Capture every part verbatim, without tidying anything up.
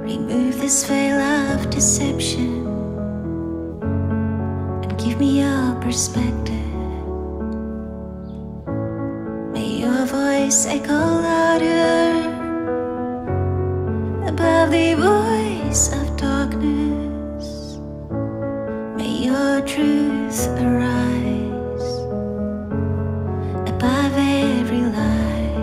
Remove this veil of deception and give me your perspective. May your voice echo louder above the voice of darkness. May your truth arise above every lie.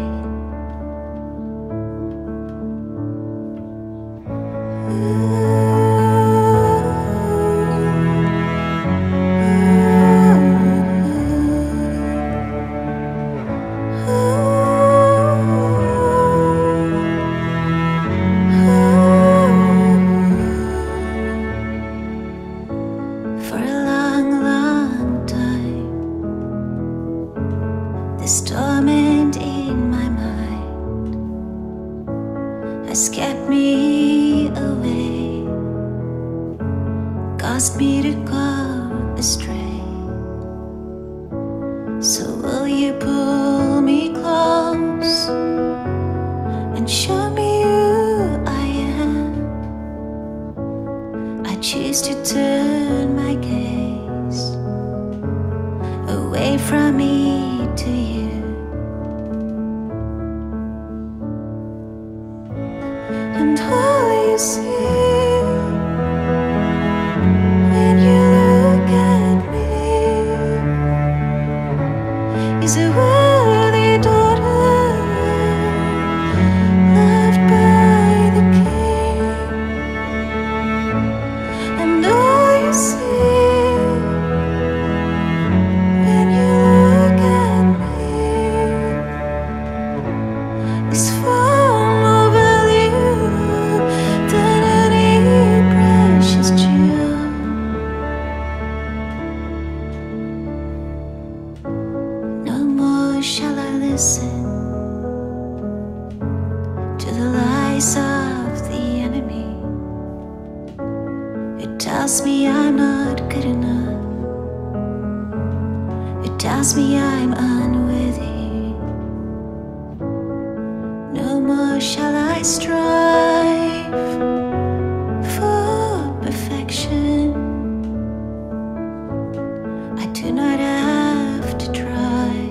This torment in my mind has kept me away, caused me to go astray. So will you pull me close and show me who I am? I choose to turn my gaze away from me to you. And all you see when you look at me is a worthy daughter, loved by the King. And all you see when you look at me is far more value than any precious jewel. No more shall I listen to the lies of the enemy. It tells me I'm not good enough. It tells me I'm unworthy. No more shall I strive for perfection. I do not have to try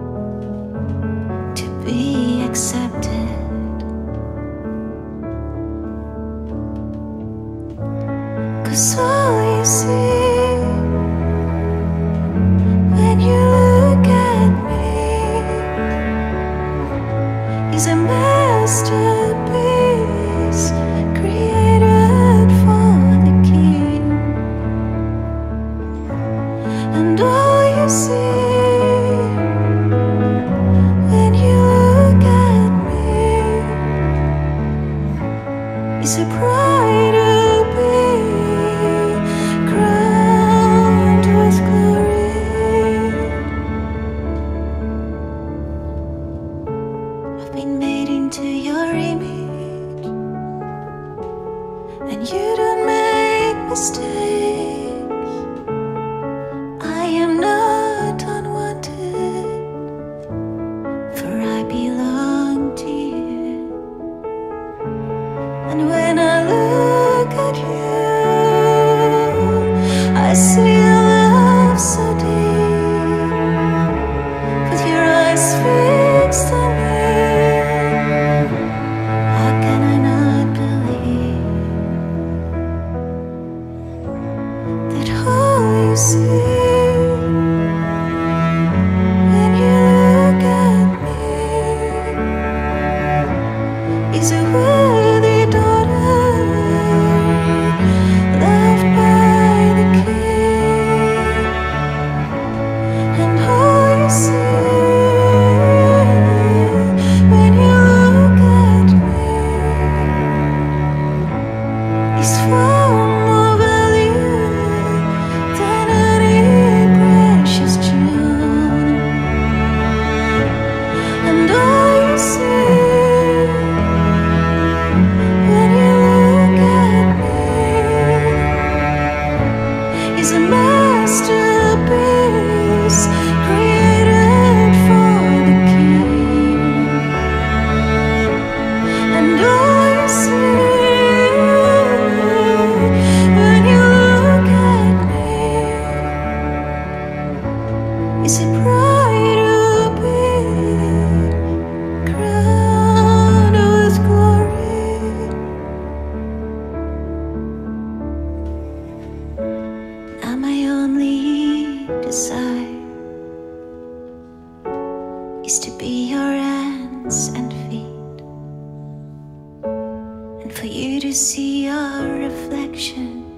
to be accepted. 'Cause all you see when you look at me is a masterpiece created for the King. And all you see when you look at me is a bride to be crowned with glory. I've been made into your image, and you don't make mistakes. I am not unwanted, for I belong to you. And when I look at you, I see a love so deep, with your eyes fixed on me. How can I not believe that all you see when you look at me is a worthy daughter, loved by the King. for you to see your reflection.